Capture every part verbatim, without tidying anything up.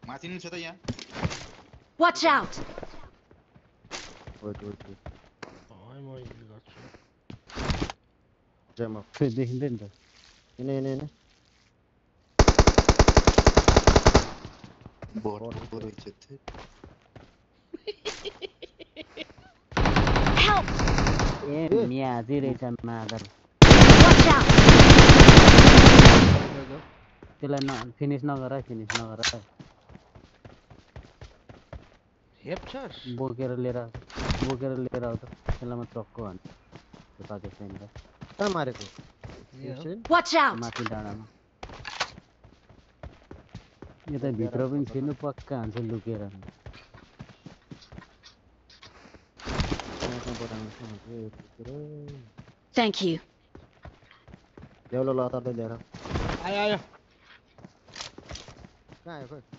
माथि नि छ त यहाँ Watch out! Wait, wait, wait. Ai म हिल गर्छु Jam up. फेरि देखिँदैन त इने इने इने बोट को रहेछ थे Help! ए मिया चाहिँ रहेछ मादर Watch out! त्यसलाई न फिनिस नगर फिनिस नगर हेप्चर बोकेर लिएर आऊ बोकेर लिएर आऊ त त्यसलाई म चक्को हान्छु त्यो पाकिस्तानीलाई कहाँ मारेको Watch out! माथि डाँडामा यता भित्र पनि छिर्नु पक्का हान्छ लुकेर Thank you. ल्याउलो ल अतार्दै लिएर आयो आयो कहाँ आयो खोइ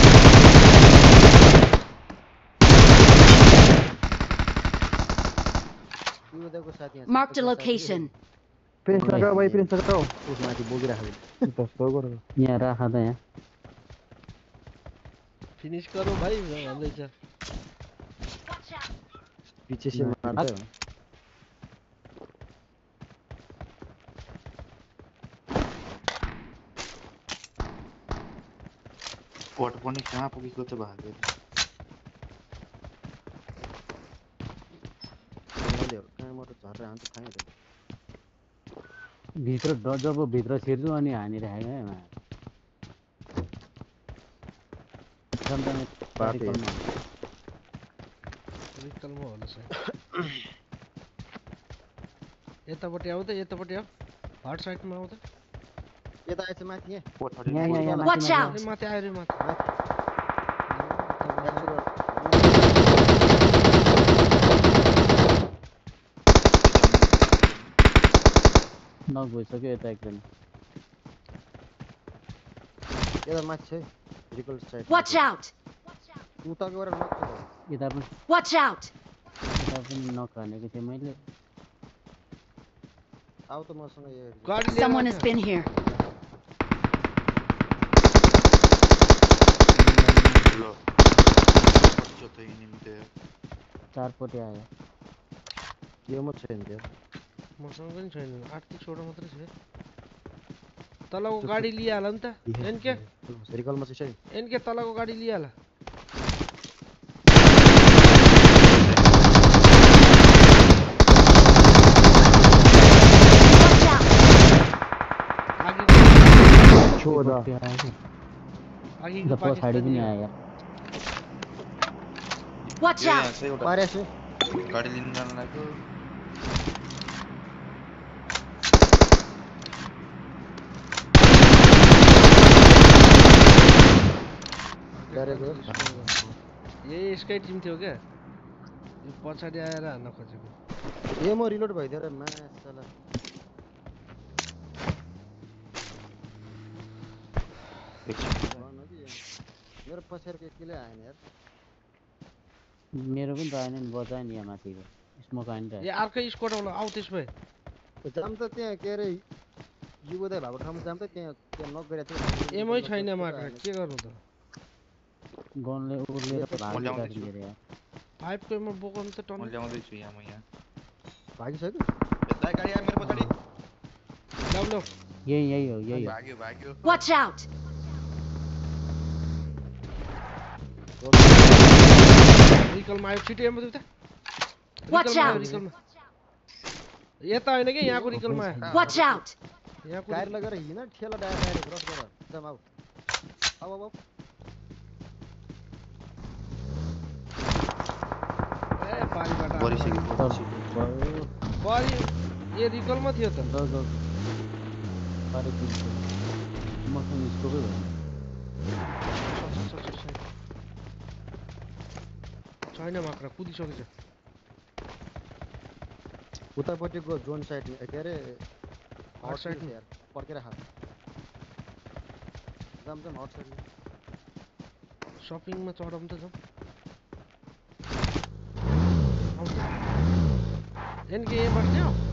उदेखको साथी यहाँ Marked a location. प्रिन्स लगा भाइ प्रिन्स लगा उस माथि बोकिराखेको दस्तो गर यहाँ राख त यहाँ फिनिश गरौ भाइ भन्दैछ पछि से मार्दै हो बोट पनि कहाँ पुगेको त भाग्यो कहाँबाट झरेर हान्छ खाएँ भित्र ड- जब भित्र छिर्छु अनि हानिराखेको है मा समटाइम पार्टिकलमा रिकलमा होला सायद यतापट्टि आऊ त यतापट्टि आऊ हट साइडमा आऊ त यता आएछ माथि यहाँ बोट यहाँ यहाँ यहाँ Watch माथि out! ए माथि आयो रे माथि नक भइसक्यो यता एकदम यता माथि छ रिकल साइड Watch out! उता गएर नक छ यता पनि Watch out! यता पनि नक हानेको थिएँ मैले आउ त मसँग यो गाडी लिएर Someone आऊ has त। been here. ल कस्तो त यिनीले चारपट्टि आयो यो म छैन त्यो मसँग पनि छैन आठतिस वटा मात्रै छ तलको गाडी लिइहाल नि त एनके रिकलमा चाहिँ छैन एनके तलको गाडी लिइहाल Watch out! आगीको छोदा पट्टि आयो कि आगीको पछाडि पनि पाकिस्तानी आयो यार Watch यो यहाँ out! छ एउटा पारेछु गाडी लिन जान लाग्यो गरेको यही यसकै टिम थियो क्या यो पछाडि आएर हान्न खोजेको ए म रिलोड भइदियो र मासला मेरो पछाडिको किले आएन यार मेरो पनि त आएन नि बजायो नि यहाँ माथिको स्मोक आयो नि त ए अर्कै स्क्वाड होला आऊ त्यस भए जाम त त्यहाँ के अरे युवोदय भएको ठाउँमा जाम त त्यहाँ त्यहाँ नक गरेको थियो एमै छैन मात्र के गर्नु त गनले उर्लेर भाग्यो ल्याउँदैछु। लिएर यार फाइभको एममा बोकाउनु त म टन ल्याउँदैछु यहाँ म यहाँ भागिसक्यो यता गाडी आयो मेरो पछाडि ल्याउ ल्याउ यही यही हो यही हो भाग्यो भाग्यो Watch out! रिकलमा आयो छिटो एममा दुइटा Watch रिकलमा आयो, out! रिकलमा यता होइन कि यहाँको रिकलमा आयो Watch out! यहाँको टायर लगेर हिँड ठेला डायर डायर क्रस गर जाम आऊ आऊ आऊ आऊ ए पारीबाट आयो। परिसक्यो भयो पारी ए रिकलमा थियो त ल ल पारे दिन्छ मसँग स्कोपै भएन छ, छ, छ, छ, छ। छैन मात्र कुदिसकेछ उतापट्टिको जोन साइड के अरे हट साइड यार पर्केर खा जाम जाम हट साइड सपिङमा चढाउँ त जाउँ एनके ए बस्ने हो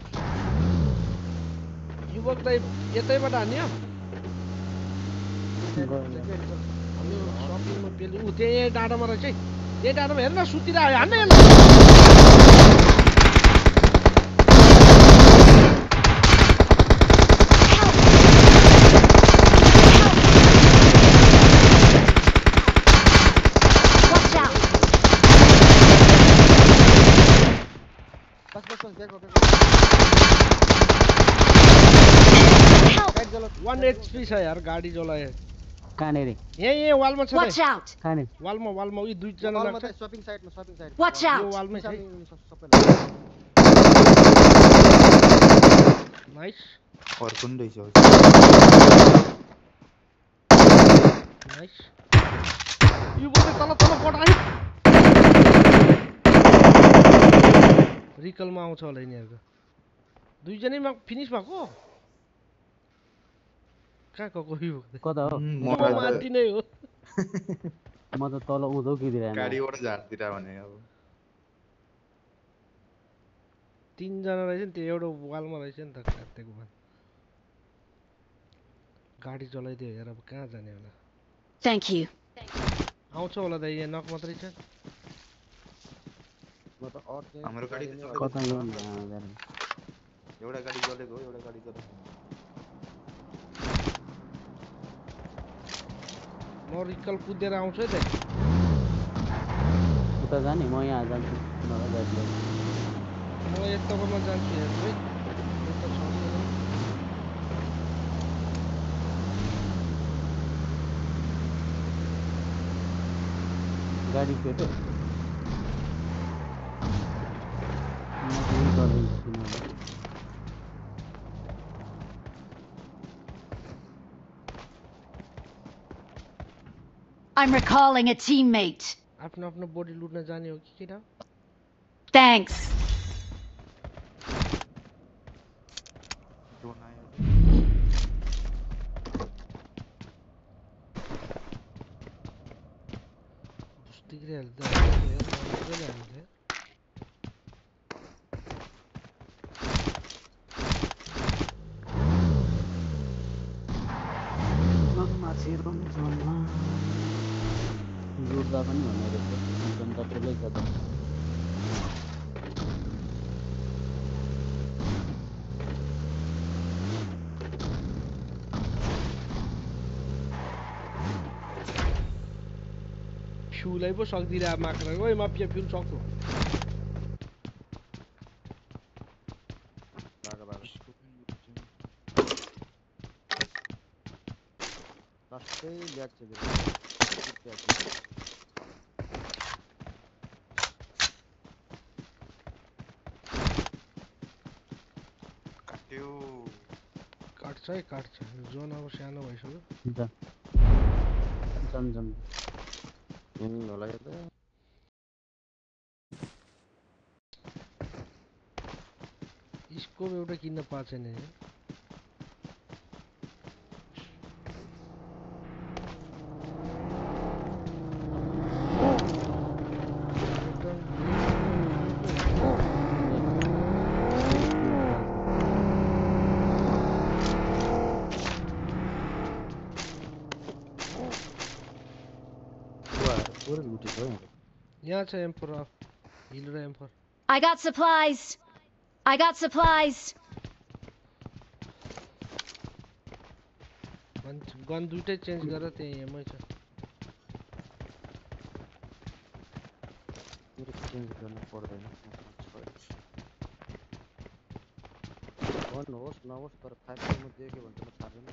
युवक दाइ यतैबाट हान्ने हो हामी सपिङमा पेली उ त्यही डाँडामा रहेछ है त्यही डाँडामा हेर्न सुतिरहेको हान्ने यसलाई। Watch out! बस बस बस देखो देखो Help! गाइड चलो वान एचपी छ यार गाडी जलायो कहाँनिर यही यही वालमा छ Watch नि out! कहाँनिर वालमा वालमा उही दुईजना वालमा लाग्छ त शपिङ साइडमा शपिङ साइड Watch यो out! वालमै छ है सबै नाइस अर्को नि रहेछ नाइस यो बोले तल तल पट आयो रिकलमा आउँछ होला यिनीहरूको दुईजनैमा फिनिस भएको कहाँ गएको यो कता हो माथि नै हो म त तल उँधो किदिरहेको गाडीबाट झारतिर भने अब तीनजना रहेछ नि त्यो एउटा वालमा रहेछ नि त काटेको मान गाडी चलाइदियो हेर अब कहाँ जाने होला Thank you. आउँछ होला त यहाँ नक मात्रै छ म त अर चाहिँ हाम्रो गाडी त चलेको कता छैन। गयो एउटा गाडी चलेको हो एउटा गाडी चलेको म रिकल कुदेर आउँछु है त उता जाने म यहाँ जान्छु मलाई गाडी लिएर म यताकोमा जान्छु हेर्छु है यता छ कि छैन। गाडी पेटो म पनि गरिदिन्छु तिमीलाई I'm recalling a teammate. आफ्नो आफ्नो बडी लुट्न जाने हो कि किन Thanks. ड्रोन आयो बुस्टिकले हाल्दा हामीले लुट्दा पनि हुने रहेछ जनता ठुलै छ त फ्युलाई पो सक्दिरह माक्रा ओइ माफिया फ्युल सक्यो बागा बागा लास्टै ल्याक छ मेरो काट्यो काट्छ है काट्छ जोन अब सानो भइसक्यो जा जम जम हिँड होला यो त स्कोप एउटा किन्न पाएको छैन यहाँ पुरै लुटेको हो यहाँ छ एम्पर हिल र एम्पर I got supplies. I got supplies. Gun gun दुइटै चेन्ज गरेर त्यही एमै छ मेरो चेन्ज गर्नु पर्दैन भन्नुहोस् नहोस् तर फाइभ म देख्यो भने त म छाड्दैन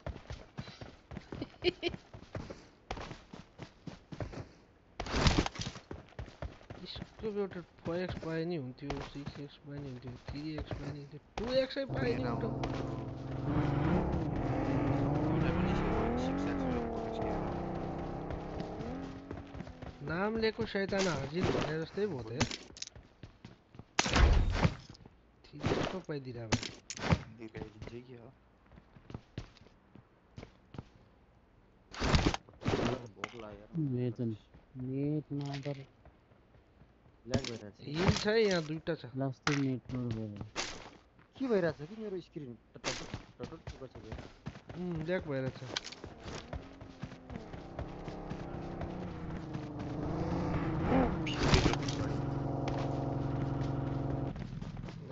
स्कोप एउटा फाइभ एक्स पाए नि हुन्थ्यो सिक्स एक्स पाए नि हुन्थ्यो थ्री एक्स पाए नि हुन्थ्यो टू एक्सै पाए नि हुन्थ्यो मलाई पनि सिक्स एक्स र फोर एक्स नाम लिएको शैतान हाजिर भने जस्तै भयो त यार थ्री एक्स पो पाइदिरहेको देखाइदिन्छ कि हो मलाई भोक लाग्यो यार नेट नेट नआउँदा ल्याग भइरहेछ हिल छ है यहाँ दुइटा छ लास्टै नेट लोड भयो के भइरहेछ कि मेरो स्क्रिन टटट टटट गर्छ उम् ल्याक भइरहेछ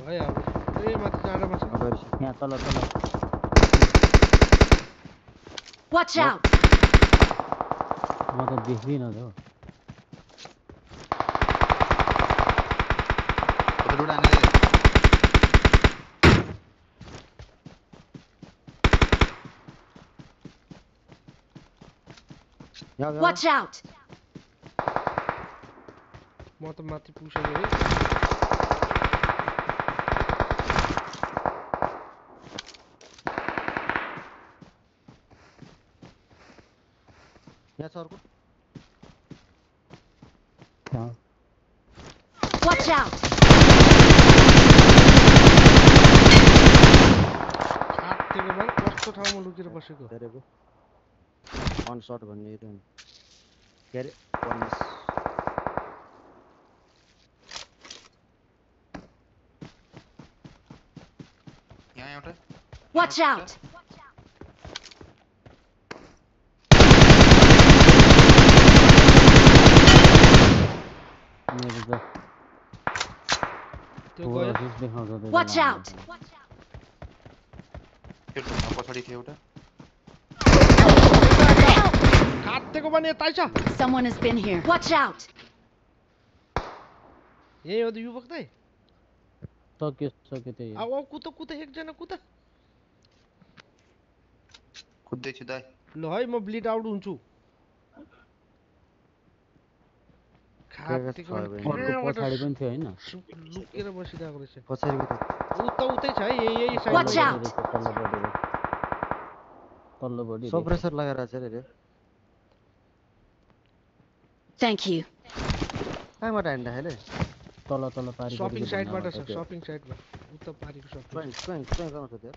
है अब ए माथि डाँडामा छ अगाडि छ यहाँ तल तल Watch out! म त देख्दिनँ त उधर उड़ाने दे यहाँ यहाँ Watch out! म त माथि पुगिसकेँ है यहाँ छ अर्को त्यहाँ Watch out! खाटेको भएर कस्तो ठाउँमा लुकेर बसेको धेरैको अन सर्ट भन्ने यो चाहिँ के अरे पन्नास यहाँ एउटा Watch out! मेरो त त्यो फोर गयो असिस्ट देखाउँछ त्यो Watch बेला। out! त्यो ढुङ्गा पछाडि थियो एउटा खाटेको भने यतै छ Someone has been here. Watch out! यही हो त युवक त सक्यो सक्यो त्यही हो। अब अब कुद कुद एकजना कुद कुद्दैछु दाइ ल है म ब्लिड आउट हुन्छु खाटेको छ भने अर्को पछाडि पनि थियो होइन सु- लुकेर बसिरहेको रहेछ पछाडि उता उतै छ है यही यही Watch साइडमा out! तल्लोपट्टि तल्लोपट्टि सप्रेसर लगाएर छ अरे Thank you. कहाँबाट हान्दा हेले तल तल पारि सपिङ साइडबाट छ सपिङ साइडमा उता पारिको सपिङ स्वयं स्वयं स्वयं गाउँछ त्यो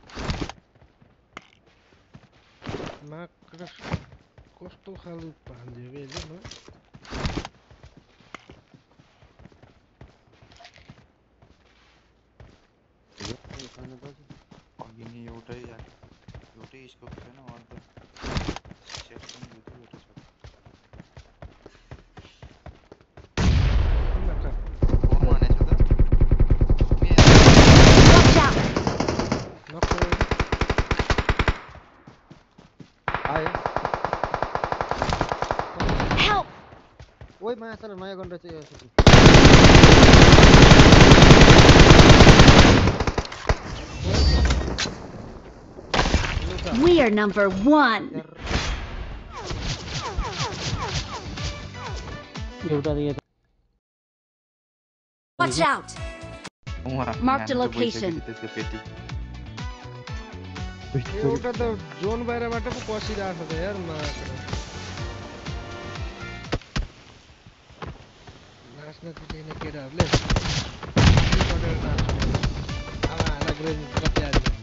माक्र कस्तो खालको भान्दियो बे यसले मलाई अघि नि एउटै एउटै स्कोप छैन अन्त सेट पनि दुईटै एउटा छ माक्र फोन हानेछ त Watch out! नक्क आयो Help! ओइ माछाले नयाँ गन रहेछ यो सुसु। We are number one. एउटा त यता Watch out! उहाँ Marked a हानेर location. गइसक्यो त्यसको पेटी एउटा त जोन बाहिरबाट पो पसिरहेको छ त यार माक्र नाच्न दिँदैन केटाहरूले के गरेर नाच्छ अब हाना ग्रेन कति हाल्यो